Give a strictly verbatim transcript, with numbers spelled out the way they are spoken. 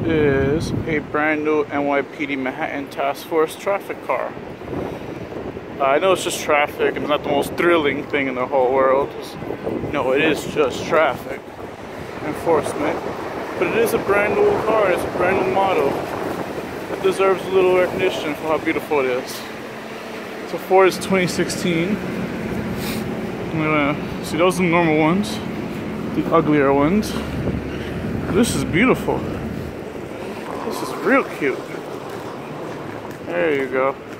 is a brand new N Y P D Manhattan Task Force traffic car. Uh, I know it's just traffic and it's not the most thrilling thing in the whole world. No, it is just traffic enforcement. But it is a brand new car, it's a brand new model. It deserves a little recognition for how beautiful it is. So Ford is twenty sixteen. I'm gonna see, those are the normal ones, the uglier ones. This is beautiful. This is real cute. There you go.